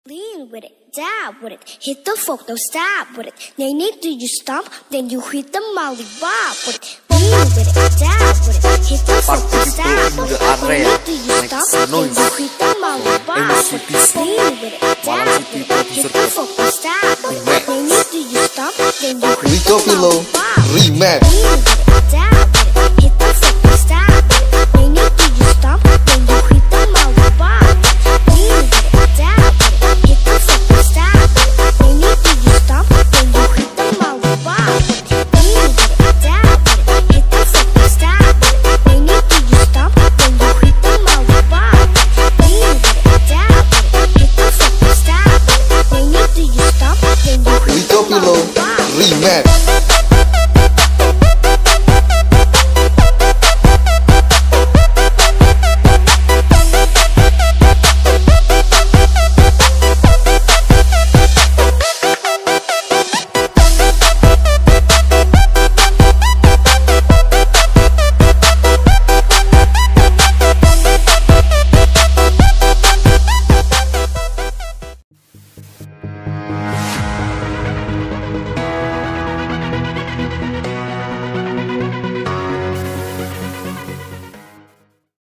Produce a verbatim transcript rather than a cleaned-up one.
Lean with it, dab with it, hit the fork, don't stop with it. They need to you stomp, then you hit the molly bob with it. Lean with it, dab with it, hit the fork, don't stop with it. They need to you stomp, then you hit the molly bob with it. Lean with it, dab with it, hit the fork, don't stop with it. They need to you stomp, then you hit the molly bob with it. Remix. Lean with it, dab with it, hit the fork, don't stop with it. They need to you stomp, then you hit the molly bob with it. Lean with it, dab with it, hit the fork, don't stop with it. They need to you stomp, then you hit the molly bob with it. Lean with it, dab with it, hit the fork, don't stop with it. They need to you stomp, then you hit the molly bob with it. Lean with it, dab with it, hit the fork, don't stop with it. They need to you stomp, then you hit the molly bob with it. Remix.